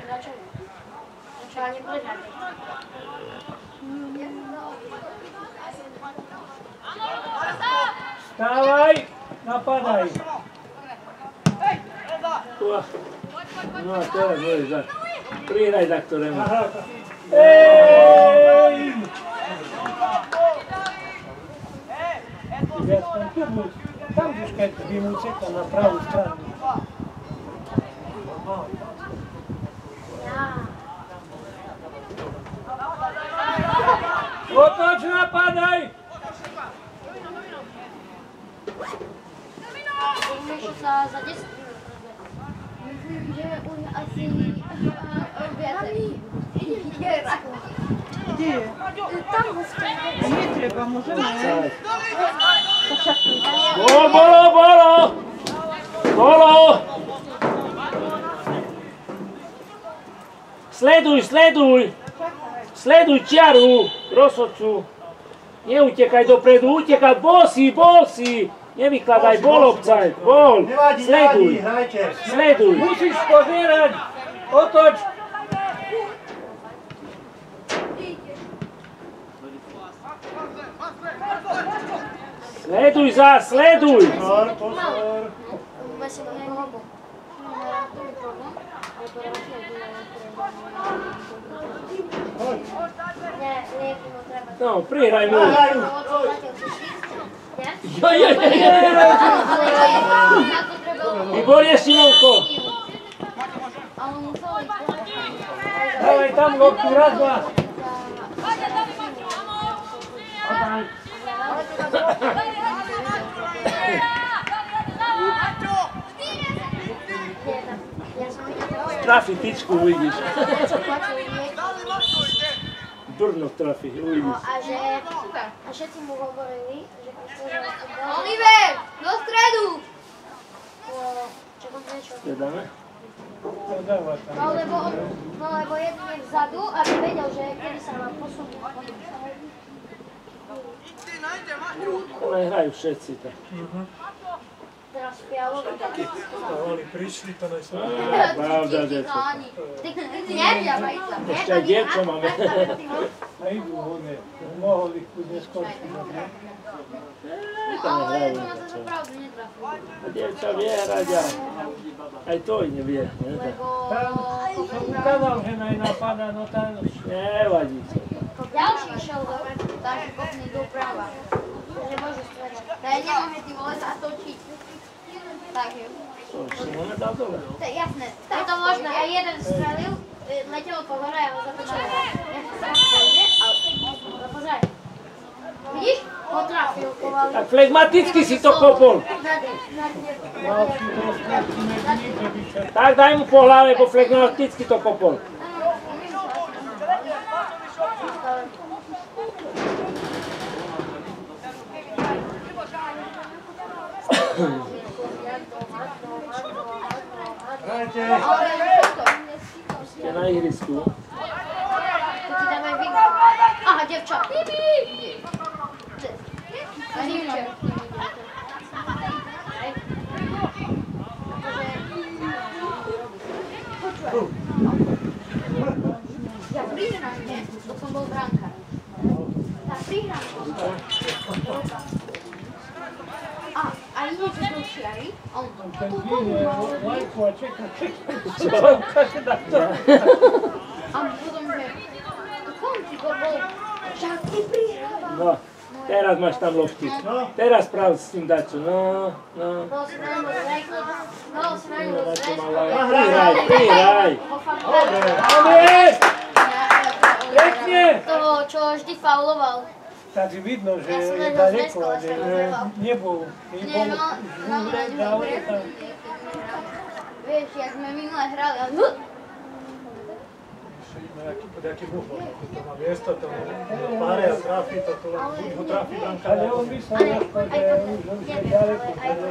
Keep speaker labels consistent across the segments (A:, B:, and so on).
A: Stávaj, napadaj.
B: No a teraz budeš dať. Prihraj za ktorému.
A: Ej! Tam už keď by mu utekal na pravú stranu. Otoč, napadaj!
C: Umíš sa za 10 minút. Myslím, že už asi viacej.
D: Kde je?
C: Tam ho stane.
D: Netreba, môžeme.
B: Bolo! Sleduj čiaru, rozhodcu. Neutekaj dopredu, utekaj, bol si. Nevykladaj, bol obcaj, bol. Sleduj.
A: Musíš pozerať, otoč.
B: Sleduj.
A: Pozor.
B: No, prihraj mu. Výborne, Šimonko.
A: Dávaj tam loptu, raz, dva.
B: Trafi tyčku, uvidíš. Brno trafi, uvidíš.
C: A všetci mu hovorili, že Oliver, do stredu! Čakom niečo.
B: Dáme?
C: No lebo jeden je vzadu, aby vedel, že kedy sa má posunúť.
B: Ale hrajú všetci tak.
C: Teraz Fialovi.
A: Oni prišli, to nejsou.
B: Pravda, detko.
C: Ty neviavaj sa.
B: Ešte aj dievčo máme.
A: A idú hone. Mohol ich kudne skončiť.
B: Tam
C: Ale
B: nehrajú.
C: to ma zase pravdu netrafí.
B: A dievča vie hrať a aj to i nevie.
C: Lebo...
A: Tam som ukázal, že napadá, no tam...
B: Nevadí.
C: Ďalší išiel dopredu, takže kopný doprava. Že môžu stredať. Tak nemáme ty vole zatočiť. Takže...
B: To si môžeme dať dole.
C: To je jasné. Je to možné. Ja jeden strelil, letelo po hore a ho zatočil. Ja sa pôjde, ale pozraj. Vidíš? Potrafil, povali.
B: Tak flegmaticky si to kopol. Tak daj mu po hlave, bo flegmaticky to kopol.
A: Hrajte!
B: Ste na ihrisku.
C: To ti dáme vygrať. Aha, devča. Ja prihrám, nie? To som bol bránka. Ja prihrám. A ide to do šiary? On to.
A: Ten vynie lajku a čeká.
B: Čo?
C: A potom, že... Konci go bol. Však ty prihrával.
B: No, teraz máš tam loptu. Teraz prav s tým dačo. No.
C: Bol si na ňu zrejko. Bol si na ňu zrejko.
B: Prihraj.
A: Dobre! Pekne!
C: Toho, čo vždy fauloval.
A: Tady vidno, že
C: Ja som na
A: je
C: ňo
A: daleko,
C: zreskala,
A: ale
C: že nebol.
A: nebol.
C: Nie, no, na ňu
A: Ďalej.
C: Vieš, jak sme minule hrali, ale...
A: Jaký buchol, to má miesto, to páre a trafi, to buď ho trafi branka. Ale on myslel, že už je ďaleko.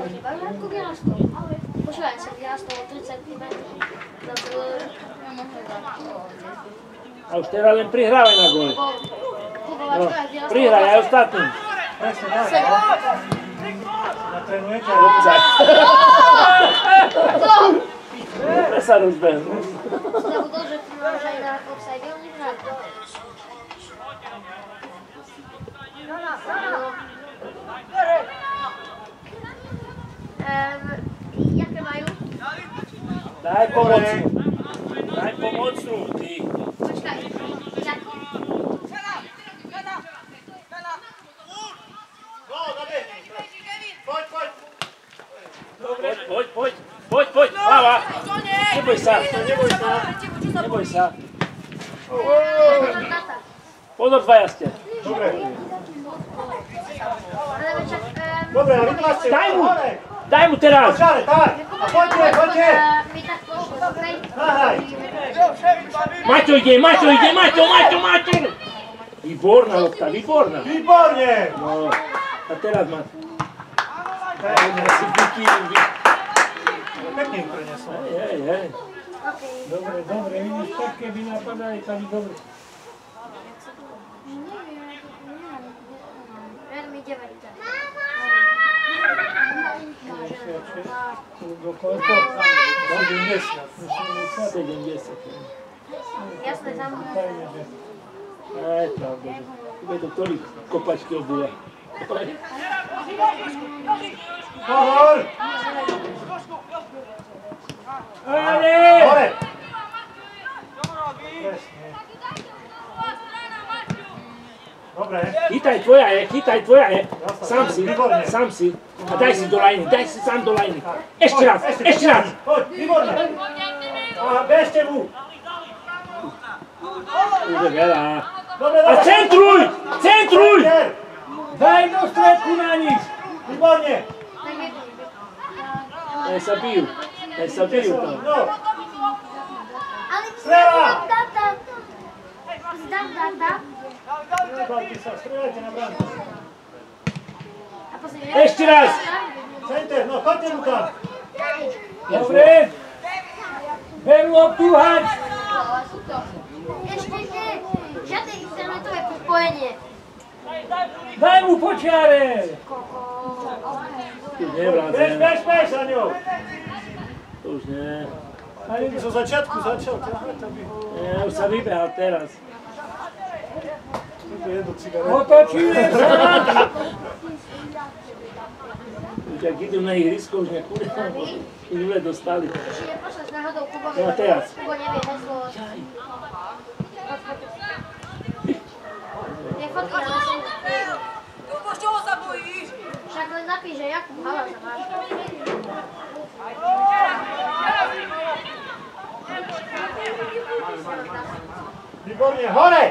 C: Počúvaj, som vyrastol o 30 metrov.
B: A už teraz len prihrávaj na gole. No, prihraj aj ostatným.
A: Presne tak. Natrenujete?
B: Dobre sa rozbehnú.
C: Lebo offside, on nie gra. Jakie mają?
B: Daj pomocnú. Daj pomocnú, ty.
C: Poczekaj, Jaki?
B: Poď, Hlava. Neboj sa. Neboj sa. Pozor, dvaja ste.
A: Dobre.
C: Ale čak...
A: Dobre, ale vy máte hore.
B: Daj mu teraz.
A: Počkaj, tak. A poďte.
C: My tak okej.
A: Nahraj.
B: Maťo ide, Maťo. Výborná lopta, výborná.
A: Výborne.
B: No, a teraz má.
A: Pekne ju prenesol.
B: Hej.
A: Dobre, vidíš, tak keby napadali, tak dobre.
C: Mi 9.
A: Do koľko? 70.
B: 70.
C: Jasné, za mnou.
B: Aj, pravda. Bude to tolik kopačky obúva.
A: Pohor!
B: Ale!
A: Hore! Dobre.
B: Chytaj tvoja je. Sám si. A daj si do lajny, daj si sám do lajny. Ešte raz.
A: Poď, výborne. A bežte mu.
B: Bude veľa.
A: Dobre.
B: A centruj!
A: Daj do stredku na nich. Výborne.
B: Daj sa bijú tam.
A: No.
C: Ale
A: Strela.
C: Dam.
A: Chlapci sa, strieľajte na bránku.
B: Ešte raz.
A: Center, no choďte mu tam.
B: Dobre. Ber loptu, hač.
C: Ešte nie. Žiadne internetové pripojenie.
B: Daj mu počiare.
A: Bež za ňou.
B: To už nie.
A: Ale zo začiatku začal ťahať, aby...
B: Ja už sa vybehal teraz.
A: To je do cigaret.
B: Otočíme sa! Už ak idú na ihrisko, už nekúria, už už dostali.
C: Čiže pošleš náhodou Kubovi.
B: No a teraz?
C: Kubo nevie heslo. Nefotky, ale som...
D: Kubo, čoho sa bojíš?
C: Však len napíš, že Jakub Hala sa máš.
A: Výborne, hore!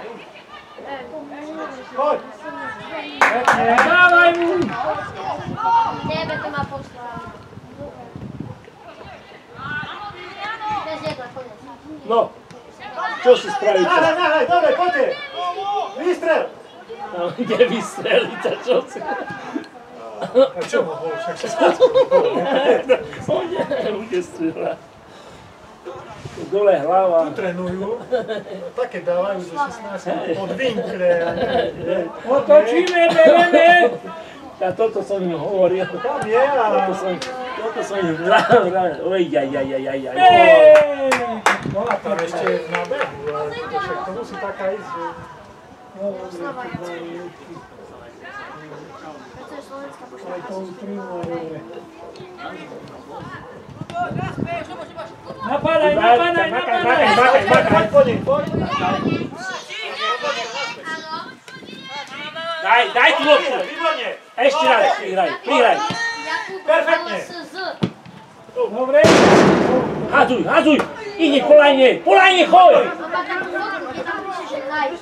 A: Poď!
B: Dávaj mu!
C: Tebe to má poslať. Bez jedla, konec.
B: No, čo si spravíte?
A: Nahraj, dobre, poďte! Výstrel!
B: No, ide vystreliť a čo si?
A: A čo mohol, však sa skúšal.
B: Bude strieľať. Dole hlava.
A: Tu trénujú, také dávajú zo 16 od vinkle.
B: Otočíme, bereme! A toto som im hovoril.
A: Tam je a...
B: Toto som im hral. Oj, jaj.
A: Bola tam ešte na behu, ale však to musí taká ísť, že...
C: Pretože Slovenská pošla.
A: Aj to utrýmuje, dobre.
B: Napadaj!
A: Poď po nej, poď!
B: Daj tu loptu!
A: Výborne!
B: Ešte raz, prihraj.
A: Perfektne.
B: Dobre. Hazuj! Ide po lajne, choď!
C: Oba tam fotku, kde tam píše, že live.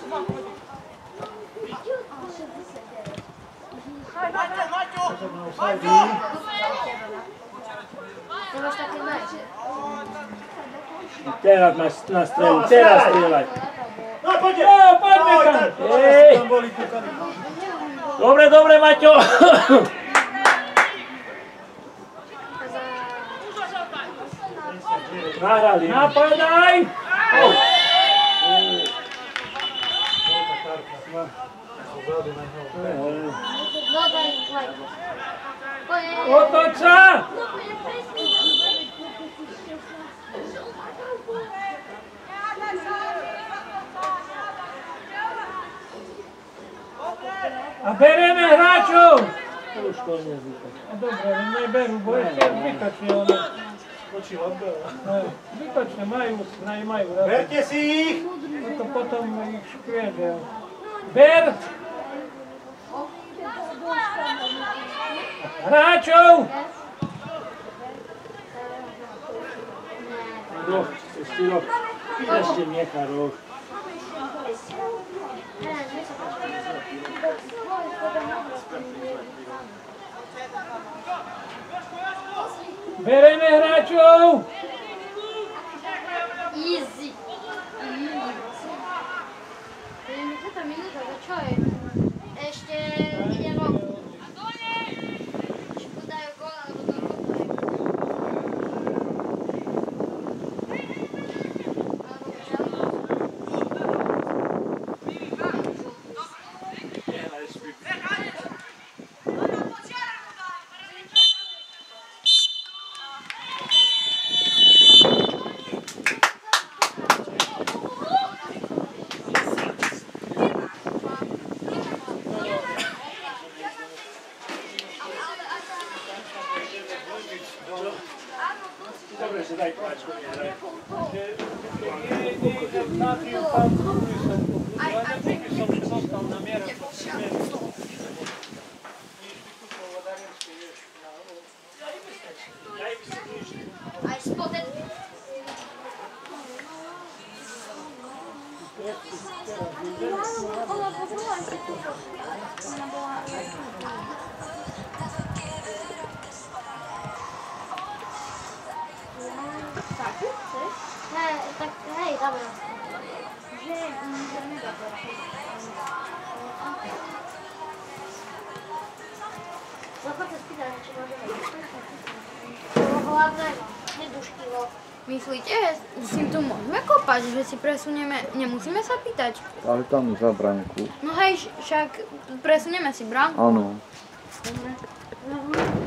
C: To máš také live.
B: Teraz máš na strelu, teraz strieľaj.
A: No, poďte!
B: Poďme tam!
A: Ej! Tam boli kúkali.
B: Dobre, Maťo! Nahrali. Napadaj!
C: No daj live.
B: Otoč sa!
A: bereme hráčov!
B: Už to nezvyká.
A: Dobre, neberú, bo ešte zbytočne ono. Skočí odbela. Zbytočne majú rád. Berte si ich! Potom ich škriede. Ber! Hráčov!
B: Roh, ešte roh. Ešte nechá roh.
A: Bereme hráčov!
C: Easy. Minúta, to čo je? Ešte ide rok. Či podajú gól, alebo to
B: Dobre, že daj páčku.
C: aj spotet. Tak, hej, dobra. Že mega Zachoď sa spýtať, či môžeme toho hlavného, neduškivo.
E: Myslíte, že s ním tu môžeme kopať, že si presunieme, nemusíme sa pýtať?
F: Ale tam za bránku.
E: No hej, však presunieme si bránku.
F: Áno.
E: Dobre.